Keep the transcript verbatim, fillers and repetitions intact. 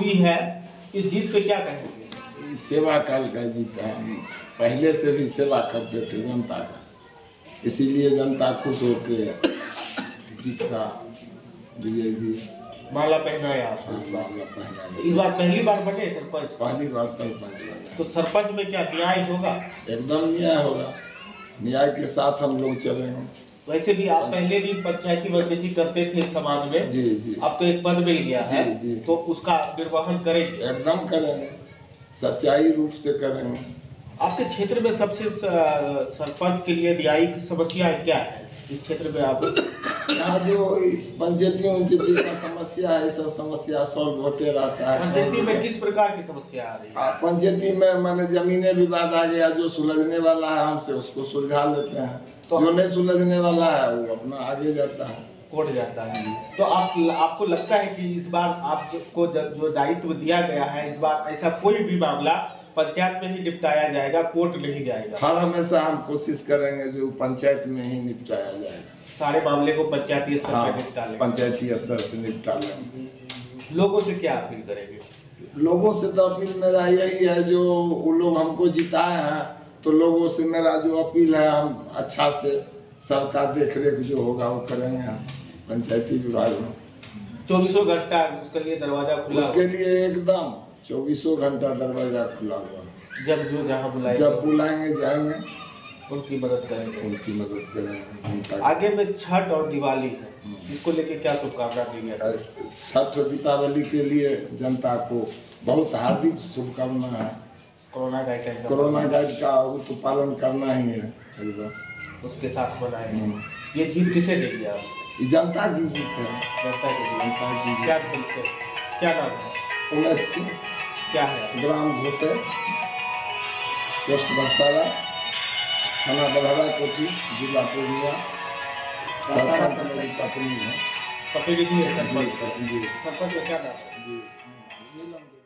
हुई है, इस जीत पे क्या कहेंगे? सेवा काल का जीत है। पहले से भी सेवा करते थे जनता का, इसीलिए जनता खुश होकर जीत का विजय दी। माला पहनाया आपको इस बार? माला पहनाया। इस बार पहली बार बने सरपंच? पहली बार सरपंच बने। तो सरपंच में क्या न्याय होगा? एकदम न्याय होगा, न्याय के साथ हम लोग चलेंगे। वैसे भी आप पहले भी पंचायती राजनीति करते थे समाज में, जी जी। अब तो एक पद मिल गया है, जी, जी। तो उसका निर्वहन करेंगे? एकदम करेंगे, सच्चाई रूप से करेंगे। आपके क्षेत्र में सबसे सरपंच के लिए न्यायिक समस्या क्या है इस क्षेत्र में? आप यहाँ जो पंचायती उनचायती का समस्या है, सब समस्या सॉल्व होते रहता है। पंचायती में किस प्रकार की समस्या आ रही है? पंचायती में मैंने जमीनें विवाद आ गया, जो सुलझने वाला है हमसे उसको सुलझा लेते हैं, तो जो नहीं सुलझने वाला है वो अपना आगे जाता है, कोर्ट जाता है। तो आप आपको लगता है कि इस बार आपको जो दायित्व दिया गया है, इस बार ऐसा कोई भी मामला पंचायत में ही निपटाया जाएगा, कोर्ट नहीं जाएगा? हर हमेशा हम कोशिश करेंगे जो पंचायत में ही निपटाया जाएगा। सारे मामले को पंचायती स्तर हाँ, पर निपटा लेंगे। पंचायती स्तर से निपटा लेंगे। लोगों से क्या अपील करेंगे? लोगों से तो अपील मेरा यही है, जो वो लोग हमको जिताए हैं, तो लोगों से मेरा जो अपील है, हम अच्छा से सबका देख रेख जो होगा वो करेंगे हम पंचायती विभाग में। चौबीसों घंटा उसके लिए दरवाजा खुला? उसके लिए एकदम चौबीसों घंटा दरवाजा खुला हुआ। जब जो जहाँ बुलाएंगे, जब बुलाएंगे जाएंगे, उनकी मदद करेंगे। उनकी मदद करेंगे। आगे में छठ और दिवाली है, इसको लेके क्या शुभकामना दी है? छठ दीपावली के लिए जनता को बहुत हार्दिक शुभकामना है। कोरोना गाइडलाइन कोरोना गाइड का वो तो पालन करना ही है, उसके साथ बनाएंगे। ये जीत किसे देंगे आप? जनता की जीत है। जनता के लिए? जनता की क्या बोलते, क्या नाम है? उमेश सिंह, क्या है? ग्राम घोसे, पोस्ट बरसाला, थाना बलहरा कोठी, जिला पूर्णिया। सरपंच मेरी पत्नी है। पत्नी है सरपंच? जी। सरपंच का क्या नाम है? जी।